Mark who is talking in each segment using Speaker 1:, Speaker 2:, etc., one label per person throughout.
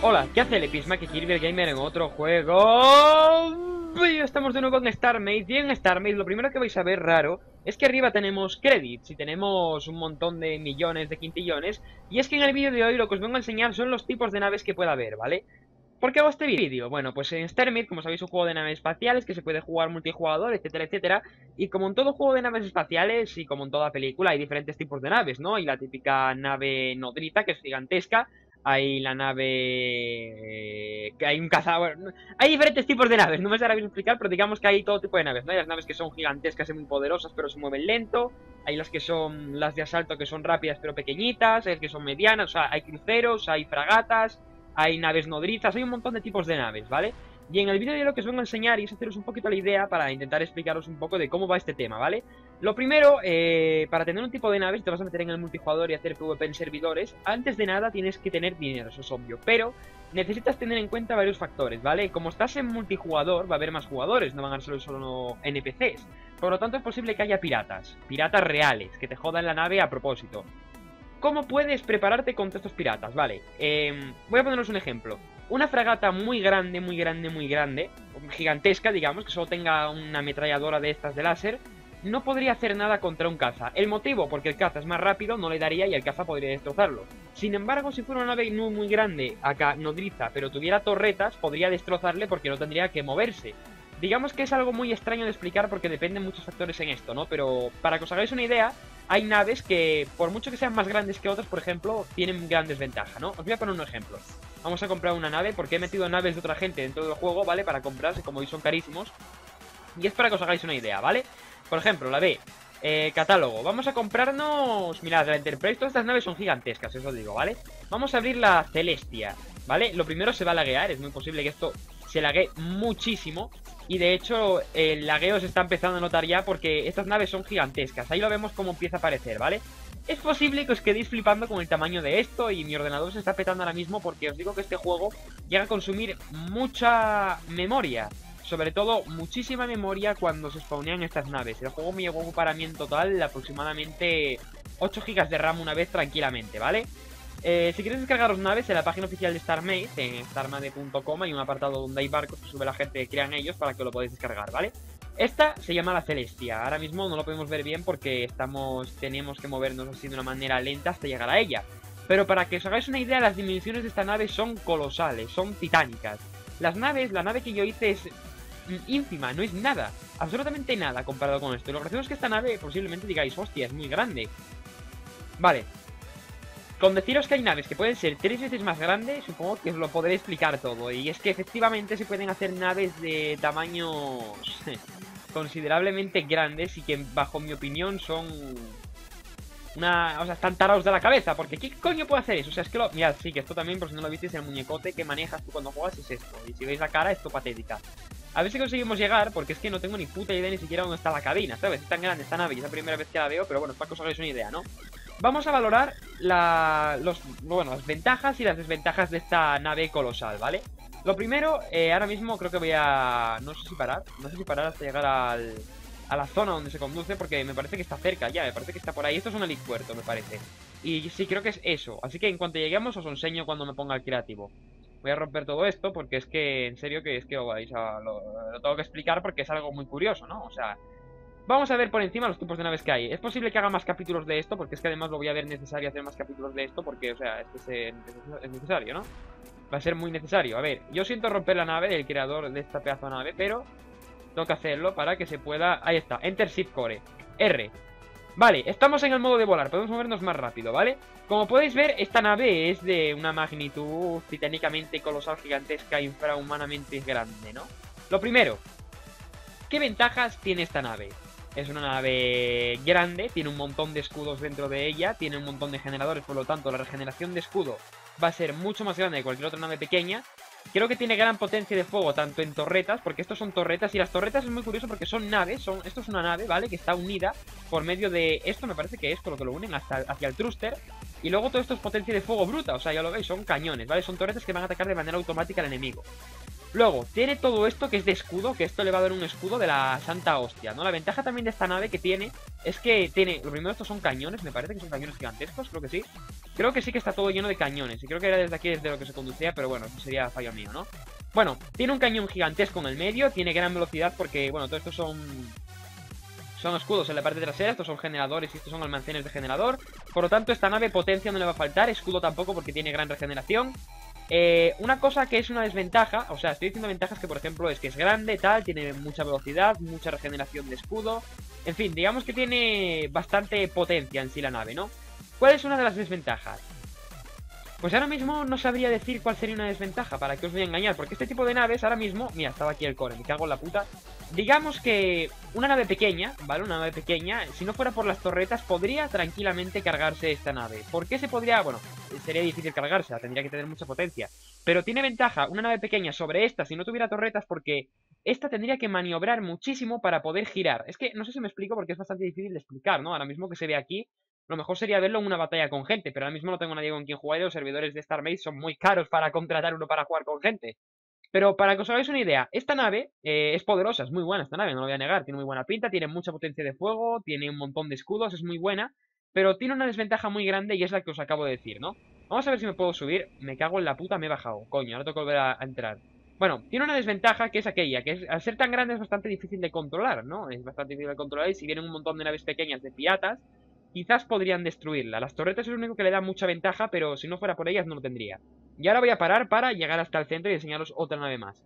Speaker 1: Hola, ¿qué hace el Episma? Que Kirby el Gamer en otro juego. Y estamos de nuevo en StarMade. Y en StarMade lo primero que vais a ver raro es que arriba tenemos credits y tenemos un montón de millones, de quintillones. Y es que en el vídeo de hoy lo que os vengo a enseñar son los tipos de naves que puede haber, ¿vale? ¿Por qué hago este vídeo? Bueno, pues en StarMade, como sabéis, es un juego de naves espaciales que se puede jugar multijugador, etcétera, etcétera. Y como en todo juego de naves espaciales y como en toda película, hay diferentes tipos de naves, ¿no? Hay la típica nave nodriza, que es gigantesca. Hay la nave... que hay un cazador... Hay diferentes tipos de naves, no me sé ahora bien explicar, pero digamos que hay todo tipo de naves, ¿no? Hay las naves que son gigantescas y muy poderosas, pero se mueven lento. Hay las que son las de asalto, que son rápidas pero pequeñitas. Hay las que son medianas, o sea, hay cruceros, hay fragatas, hay naves nodrizas, hay un montón de tipos de naves, ¿vale? Y en el vídeo de lo que os vengo a enseñar y es haceros un poquito la idea para intentar explicaros un poco de cómo va este tema, ¿vale? Lo primero, para tener un tipo de naves, te vas a meter en el multijugador y hacer PvP en servidores. Antes de nada tienes que tener dinero, eso es obvio, pero necesitas tener en cuenta varios factores, ¿vale? Como estás en multijugador, va a haber más jugadores, no van a ser solo NPCs. Por lo tanto, es posible que haya piratas reales, que te jodan la nave a propósito. ¿Cómo puedes prepararte contra estos piratas? Vale, voy a poneros un ejemplo. Una fragata muy grande, muy grande, muy grande, gigantesca, digamos, que solo tenga una ametralladora de estas de láser, no podría hacer nada contra un caza. El motivo, porque el caza es más rápido, no le daría y el caza podría destrozarlo. Sin embargo, si fuera una nave muy, muy grande, acá nodriza, pero tuviera torretas, podría destrozarle porque no tendría que moverse. Digamos que es algo muy extraño de explicar porque dependen muchos factores en esto, ¿no? Pero para que os hagáis una idea, hay naves que, por mucho que sean más grandes que otras, por ejemplo, tienen gran desventaja, ¿no? Os voy a poner un ejemplo. Vamos a comprar una nave porque he metido naves de otra gente dentro del juego, ¿vale? Para comprarse, como veis son carísimos. Y es para que os hagáis una idea, ¿vale? Por ejemplo, la B, catálogo. Vamos a comprarnos... Mirad, la Enterprise, todas estas naves son gigantescas, eso os digo, ¿vale? Vamos a abrir la Celestia, ¿vale? Lo primero se va a laguear, es muy posible que esto se laguee muchísimo. Y de hecho, el lagueo se está empezando a notar ya porque estas naves son gigantescas. Ahí lo vemos como empieza a aparecer, ¿vale? Es posible que os quedéis flipando con el tamaño de esto y mi ordenador se está petando ahora mismo porque os digo que este juego llega a consumir mucha memoria. Sobre todo, muchísima memoria cuando se spawnean estas naves. El juego me llegó a ocupar a mí en total aproximadamente 8 GB de RAM una vez tranquilamente, ¿vale? Si queréis descargaros naves, en la página oficial de StarMade, en starmade.com, hay un apartado donde hay barcos que sube la gente que crean ellos para que lo podáis descargar, ¿vale? Esta se llama la Celestia. Ahora mismo no lo podemos ver bien porque tenemos que movernos así de una manera lenta hasta llegar a ella. Pero para que os hagáis una idea, las dimensiones de esta nave son colosales, son titánicas. La nave que yo hice es ínfima, no es nada, absolutamente nada comparado con esto. Y lo gracioso es que esta nave posiblemente digáis, hostia, es muy grande. Vale. Con deciros que hay naves que pueden ser 3 veces más grandes, supongo que os lo podré explicar todo. Y es que efectivamente se pueden hacer naves de tamaños considerablemente grandes y que bajo mi opinión son o sea, están tarados de la cabeza. Porque ¿qué coño puede hacer eso? O sea, es que mirad, sí, que esto también, por si no lo visteis, el muñecote que manejas tú cuando juegas es esto. Y si veis la cara, esto patética. A ver si conseguimos llegar, porque es que no tengo ni puta idea ni siquiera dónde está la cabina, ¿sabes? Es tan grande esta nave y es la primera vez que la veo, pero bueno, es para que os hagáis una idea, ¿no? Vamos a valorar las ventajas y las desventajas de esta nave colosal, ¿vale? Lo primero, ahora mismo creo que voy a... No sé si parar hasta llegar a la zona donde se conduce, porque me parece que está cerca ya, me parece que está por ahí. Esto es un helipuerto, me parece. Y sí, creo que es eso. Así que en cuanto lleguemos os enseño cuando me ponga el creativo. Voy a romper todo esto porque es que, en serio, que es que lo tengo que explicar porque es algo muy curioso, ¿no? O sea, vamos a ver por encima los tipos de naves que hay. Es posible que haga más capítulos de esto porque es que además lo voy a ver necesario hacer más capítulos de esto porque, o sea, es necesario, ¿no? Va a ser muy necesario. A ver, yo siento romper la nave del creador de esta pedazo de nave, pero tengo que hacerlo para que se pueda... Ahí está, Enter Shift Core, R. Vale, estamos en el modo de volar, podemos movernos más rápido, ¿vale? Como podéis ver, esta nave es de una magnitud titánicamente colosal, gigantesca, infrahumanamente grande, ¿no? Lo primero, ¿qué ventajas tiene esta nave? Es una nave grande, tiene un montón de escudos dentro de ella, tiene un montón de generadores, por lo tanto la regeneración de escudo va a ser mucho más grande que cualquier otra nave pequeña. Creo que tiene gran potencia de fuego, tanto en torretas, porque estos son torretas, y las torretas es muy curioso porque son naves, esto es una nave, ¿vale? Que está unida por medio de esto, me parece que es con lo que lo unen hacia el thruster, y luego todo esto es potencia de fuego bruta, o sea, ya lo veis, son cañones, ¿vale? Son torretas que van a atacar de manera automática al enemigo. Luego, tiene todo esto que es de escudo, que esto le va a dar un escudo de la santa hostia, ¿no? La ventaja también de esta nave que tiene es que tiene... Lo primero, estos son cañones, me parece que son cañones gigantescos, creo que sí. Creo que sí que está todo lleno de cañones, y creo que era desde aquí desde lo que se conducía, pero bueno, eso sería fallo mío, ¿no? Bueno, tiene un cañón gigantesco en el medio, tiene gran velocidad porque, bueno, todo esto son escudos en la parte trasera, estos son generadores y estos son almacenes de generador. Por lo tanto, esta nave potencia no le va a faltar, escudo tampoco porque tiene gran regeneración. Una cosa que es una desventaja, o sea, estoy diciendo ventajas que por ejemplo es que es grande, tal, tiene mucha velocidad, mucha regeneración de escudo. En fin, digamos que tiene bastante potencia en sí la nave, ¿no? ¿Cuál es una de las desventajas? Pues ahora mismo no sabría decir cuál sería una desventaja, para que os voy a engañar, porque este tipo de naves ahora mismo... Mira, estaba aquí el core, me cago en la puta. Digamos que una nave pequeña, ¿vale? Una nave pequeña, si no fuera por las torretas, podría tranquilamente cargarse esta nave. ¿Por qué se podría? Bueno, sería difícil cargársela, tendría que tener mucha potencia. Pero tiene ventaja una nave pequeña sobre esta si no tuviera torretas, porque esta tendría que maniobrar muchísimo para poder girar. Es que no sé si me explico porque es bastante difícil de explicar, ¿no? Ahora mismo que se ve aquí... Lo mejor sería verlo en una batalla con gente, pero ahora mismo no tengo nadie con quien jugar y los servidores de StarMade son muy caros para contratar uno para jugar con gente. Pero para que os hagáis una idea, esta nave es poderosa, es muy buena esta nave, no lo voy a negar, tiene muy buena pinta, tiene mucha potencia de fuego, tiene un montón de escudos, es muy buena, pero tiene una desventaja muy grande y es la que os acabo de decir, ¿no? Vamos a ver si me puedo subir, me cago en la puta, me he bajado, coño, ahora tengo que volver a entrar. Bueno, tiene una desventaja que es aquella, que es, al ser tan grande es bastante difícil de controlar, ¿no? Es bastante difícil de controlar y si vienen un montón de naves pequeñas de piratas, quizás podrían destruirla. Las torretas es lo único que le da mucha ventaja, pero si no fuera por ellas no lo tendría. Y ahora voy a parar para llegar hasta el centro y enseñaros otra nave más.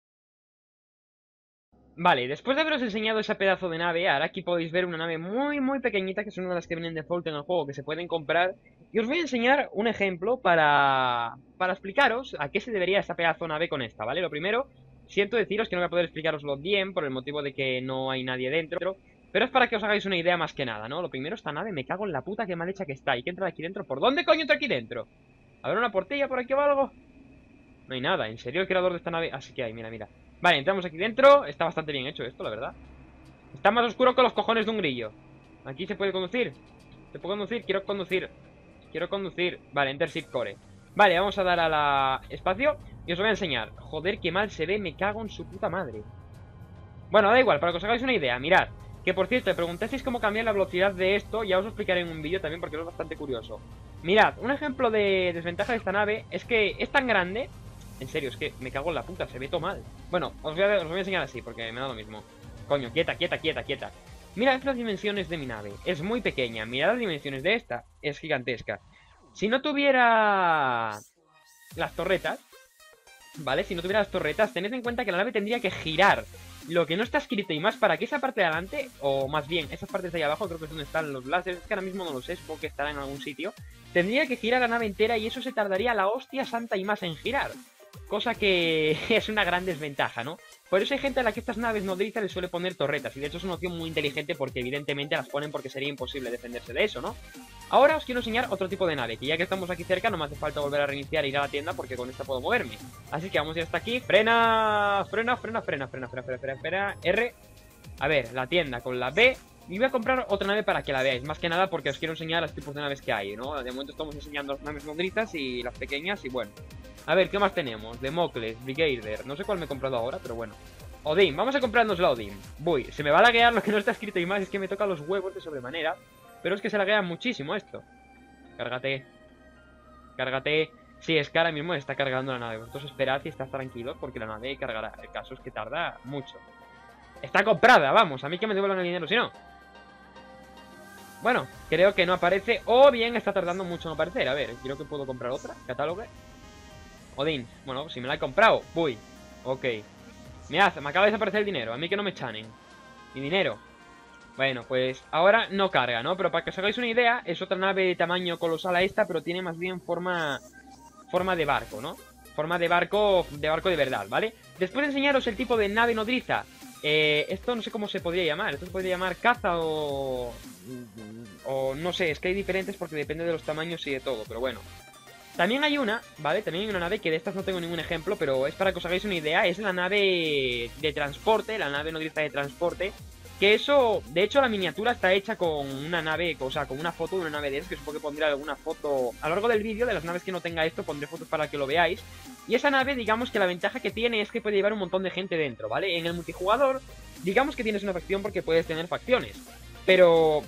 Speaker 1: Vale, después de haberos enseñado ese pedazo de nave, ahora aquí podéis ver una nave muy pequeñita, que es una de las que vienen default en el juego, que se pueden comprar. Y os voy a enseñar un ejemplo para explicaros a qué se debería esta pedazo de nave con esta, ¿vale? Lo primero, siento deciros que no voy a poder explicaroslo bien, por el motivo de que no hay nadie dentro, pero es para que os hagáis una idea más que nada, ¿no? Lo primero, esta nave, me cago en la puta que mal hecha que está. Hay que entrar aquí dentro. ¿Por dónde coño entra aquí dentro? ¿A ver una portilla por aquí o algo? No hay nada, ¿en serio el creador de esta nave? Así que hay, mira, mira. Vale, entramos aquí dentro. Está bastante bien hecho esto, la verdad. Está más oscuro que los cojones de un grillo. Aquí se puede conducir. ¿Se puede conducir? Quiero conducir. Quiero conducir. Vale, Enter Shift Core. Vale, vamos a dar a la espacio y os voy a enseñar. Joder, qué mal se ve, me cago en su puta madre. Bueno, da igual, para que os hagáis una idea, mirad. Que por cierto, me preguntasteis cómo cambiar la velocidad de esto. Ya os lo explicaré en un vídeo también porque es bastante curioso. Mirad, un ejemplo de desventaja de esta nave es que es tan grande. En serio, es que me cago en la puta, se ve todo mal. Bueno, os voy a enseñar así porque me da lo mismo. Coño, quieta. Mirad las dimensiones de mi nave, es muy pequeña. Mirad las dimensiones de esta, es gigantesca. Si no tuviera las torretas, ¿vale? Si no tuviera las torretas, tened en cuenta que la nave tendría que girar. Lo que no está escrito y más para que esa parte de adelante, o más bien, esas partes de ahí abajo, creo que es donde están los láseres, es que ahora mismo no lo sé, supongo que estará en algún sitio. Tendría que girar la nave entera y eso se tardaría la hostia santa y más en girar. Cosa que es una gran desventaja, ¿no? Por eso hay gente a la que estas naves nodrizas les suele poner torretas. Y de hecho es una opción muy inteligente porque evidentemente las ponen porque sería imposible defenderse de eso, ¿no? Ahora os quiero enseñar otro tipo de nave, que ya que estamos aquí cerca no me hace falta volver a reiniciar e ir a la tienda porque con esta puedo moverme. Así que vamos a ir hasta aquí. Frena. R. A ver, la tienda con la B. Y voy a comprar otra nave para que la veáis. Más que nada porque os quiero enseñar los tipos de naves que hay, ¿no? De momento estamos enseñando las naves nodrizas y las pequeñas y bueno. A ver, ¿qué más tenemos? Democles, Brigadier, no sé cuál me he comprado ahora, pero bueno. Odin, vamos a comprarnos la Odin. Voy, se me va a laguear lo que no está escrito y más, es que me toca los huevos de sobremanera. Pero es que se laguea muchísimo esto. Cárgate. Cárgate. Sí, es que ahora mismo está cargando la nave. Vosotros esperad y estad tranquilos porque la nave cargará. El caso es que tarda mucho. Está comprada, vamos, a mí que me devuelvan el dinero, si no. Bueno, creo que no aparece. O bien está tardando mucho en aparecer. A ver, creo que puedo comprar otra. Catálogo. Odin, bueno, si me la he comprado. Voy, ok. Me acaba de desaparecer el dinero, a mí que no me chanen. Mi dinero. Bueno, pues ahora no carga, ¿no? Pero para que os hagáis una idea, es otra nave de tamaño colosal a esta, pero tiene más bien forma de barco, ¿no? Forma de barco de verdad, ¿vale? Después de enseñaros el tipo de nave nodriza, esto no sé cómo se podría llamar. Esto se podría llamar caza o no sé, es que hay diferentes porque depende de los tamaños y de todo, pero bueno. También hay una, ¿vale? También hay una nave que de estas no tengo ningún ejemplo, pero es para que os hagáis una idea. Es la nave de transporte, la nave nodriza de transporte, Que eso, de hecho la miniatura está hecha con una nave, o sea, con una foto de una nave de eso, que supongo que pondré alguna foto a lo largo del vídeo. De las naves que no tenga esto, pondré fotos para que lo veáis. Y esa nave, digamos que la ventaja que tiene es que puede llevar un montón de gente dentro, ¿vale? En el multijugador, digamos que tienes una facción porque puedes tener facciones, pero...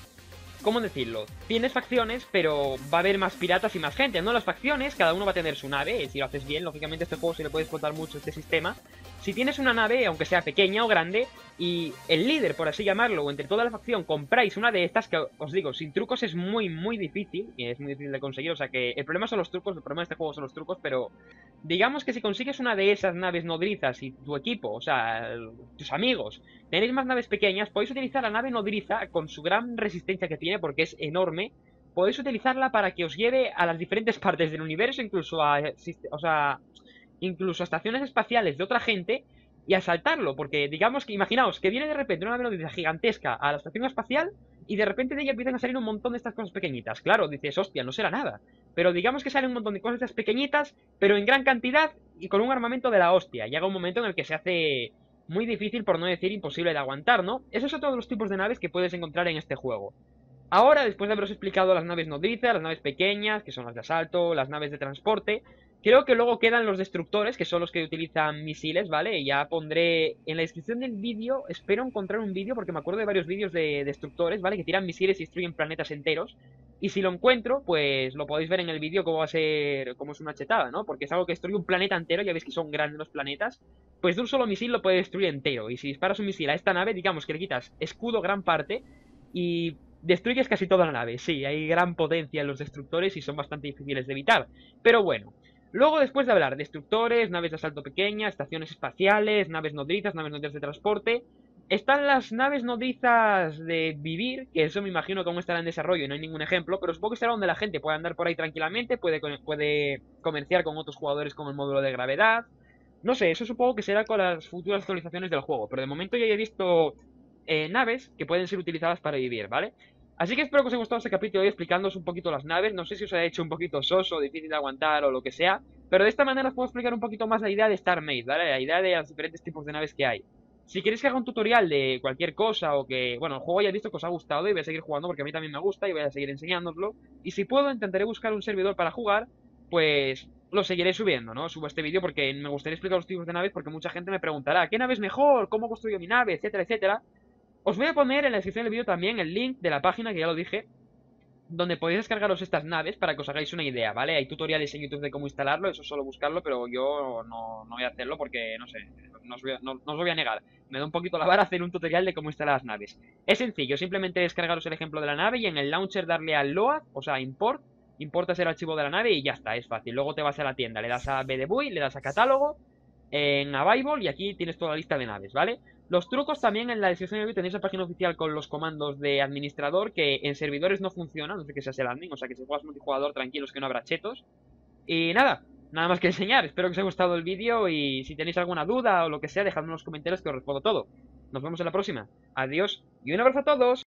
Speaker 1: ¿cómo decirlo? Tienes facciones, pero va a haber más piratas y más gente, ¿no? Las facciones, cada uno va a tener su nave, si lo haces bien, lógicamente este juego se le puede explotar mucho este sistema. Si tienes una nave, aunque sea pequeña o grande, y el líder, por así llamarlo, o entre toda la facción, compráis una de estas, que os digo, sin trucos es muy difícil, y es muy difícil de conseguir, o sea que el problema son los trucos, el problema de este juego son los trucos, pero digamos que si consigues una de esas naves nodrizas y tu equipo, o sea, tus amigos, tenéis más naves pequeñas, podéis utilizar la nave nodriza con su gran resistencia que tiene, porque es enorme. Podéis utilizarla para que os lleve a las diferentes partes del universo, incluso a, o sea, incluso a estaciones espaciales de otra gente, y asaltarlo, porque digamos que, imaginaos, que viene de repente una nave nodriza gigantesca a la estación espacial, y de repente de ella empiezan a salir un montón de estas cosas pequeñitas. Claro, dices, hostia, no será nada. Pero digamos que salen un montón de cosas estas pequeñitas, pero en gran cantidad y con un armamento de la hostia. Llega un momento en el que se hace muy difícil, por no decir imposible de aguantar, ¿no? Esos son todos los tipos de naves que puedes encontrar en este juego. Ahora, después de haberos explicado las naves nodrizas, las naves pequeñas, que son las de asalto, las naves de transporte, creo que luego quedan los destructores, que son los que utilizan misiles, ¿vale? Y ya pondré en la descripción del vídeo, espero encontrar un vídeo, porque me acuerdo de varios vídeos de destructores, ¿vale? Que tiran misiles y destruyen planetas enteros. Y si lo encuentro, pues lo podéis ver en el vídeo cómo va a ser, cómo es una chetada, ¿no? Porque es algo que destruye un planeta entero, ya veis que son grandes los planetas. Pues de un solo misil lo puede destruir entero. Y si disparas un misil a esta nave, digamos que le quitas escudo gran parte y destruyes casi toda la nave. Sí, hay gran potencia en los destructores y son bastante difíciles de evitar. Pero bueno, luego después de hablar de destructores, naves de asalto pequeñas, estaciones espaciales, naves nodrizas de transporte, están las naves nodrizas de vivir, que eso me imagino que aún estará en desarrollo y no hay ningún ejemplo, pero supongo que será donde la gente puede andar por ahí tranquilamente, puede comerciar con otros jugadores con el módulo de gravedad. No sé, eso supongo que será con las futuras actualizaciones del juego, pero de momento ya he visto naves que pueden ser utilizadas para vivir, ¿vale? Así que espero que os haya gustado este capítulo hoy explicándoos un poquito las naves. No sé si os ha hecho un poquito soso, difícil de aguantar o lo que sea, pero de esta manera os puedo explicar un poquito más la idea de StarMade, ¿vale? La idea de los diferentes tipos de naves que hay. Si queréis que haga un tutorial de cualquier cosa o que, bueno, el juego ya he visto que os ha gustado y voy a seguir jugando porque a mí también me gusta y voy a seguir enseñándoslo. Y si puedo, intentaré buscar un servidor para jugar, pues lo seguiré subiendo, ¿no? Subo este vídeo porque me gustaría explicar los tipos de naves porque mucha gente me preguntará, ¿qué nave es mejor? ¿Cómo construyo mi nave? Etcétera, etcétera. Os voy a poner en la descripción del vídeo también el link de la página, que ya lo dije, donde podéis descargaros estas naves para que os hagáis una idea, ¿vale? Hay tutoriales en YouTube de cómo instalarlo, eso es solo buscarlo, pero yo no voy a hacerlo porque, no sé, no os lo voy a negar. Me da un poquito la vara hacer un tutorial de cómo instalar las naves. Es sencillo, simplemente descargaros el ejemplo de la nave y en el launcher darle al load, o sea, import, importas el archivo de la nave y ya está, es fácil. Luego te vas a la tienda, le das a BDBuy, le das a catálogo, en Available y aquí tienes toda la lista de naves, ¿vale? Los trucos también en la descripción del vídeo tenéis la página oficial con los comandos de administrador que en servidores no funcionan, no sé que seas el admin, o sea que si juegas multijugador tranquilos que no habrá chetos. Y nada, nada más que enseñar, espero que os haya gustado el vídeo y si tenéis alguna duda o lo que sea, dejadme en los comentarios que os respondo todo. Nos vemos en la próxima, adiós y un abrazo a todos.